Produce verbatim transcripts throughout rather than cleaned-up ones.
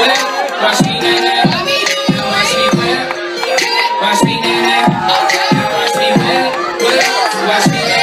Watch me now, watch me whip, watch me now, watch me whip, watch me now.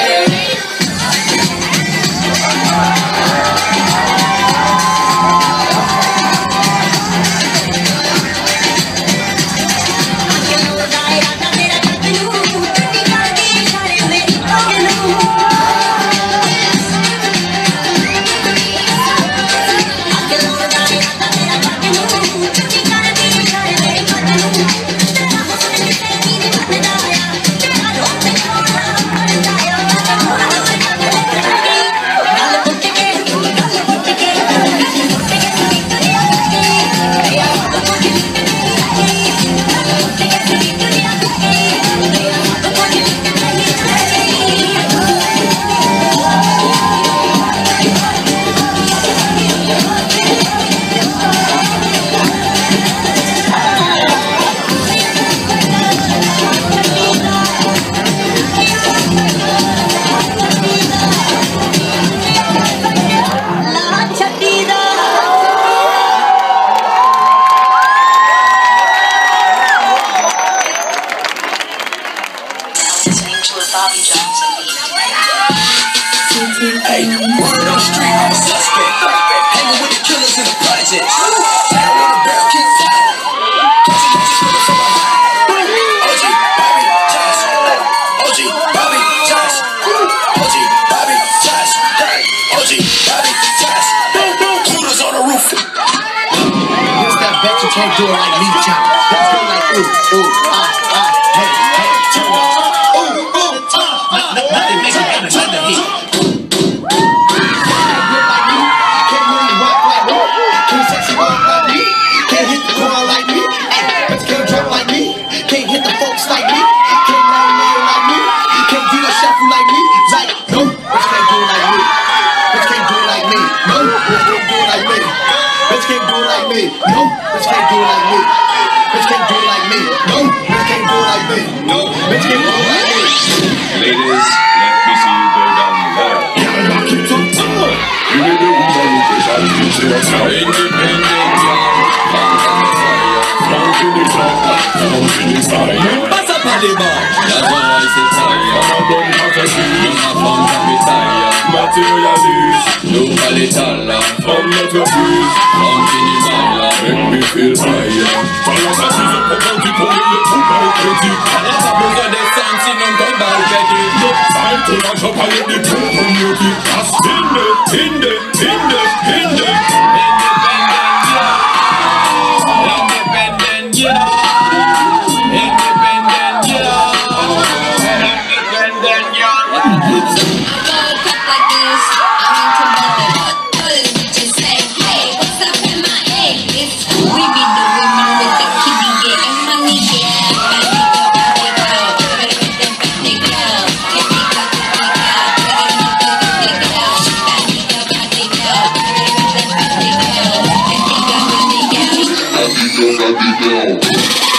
Hey, word on the street, I'm a suspect. Hanging with the killers in the projects. Down on the barrel, kick fire. Catching catching killers from behind. O G, Bobby, Josh. O G, Bobby, Josh. O G, Bobby, Josh. O G, Bobby, Josh. Shooters on the roof. What's that bet you can't do it like me, John? Let's go like ooh, ooh, ah, ah, hey, hey, turn up. Ooh, ooh, ah, ah, nothing makes it better than the heat. No, bitch can't do it like me. Bitch can't do it like me. No, bitch can't do it like me. No, bitch can't do it like me. Ladies, let me see you go down the line. Gotta rock it to tour. You need the woman who is out to see what's up. Independent, funk in the club, funk in the fire. Pass up on the bar. That's why I say fire. I'm a bum house of shoes. I'm a funk of me tire. Materialist, no palitala. Funk not your shoes. Funk in the fire. Make me feel fire. Fire ça c'est un peu quand tu connais le trou par le crédit. On n'a pas besoin de sang sinon comme dans le crédit. Ça il faut l'argent par les trous pour nous dire. Tinde, tinde, tinde, tinde. Independent, yeah. Independent, yeah. Independent, yeah. Don't let me down.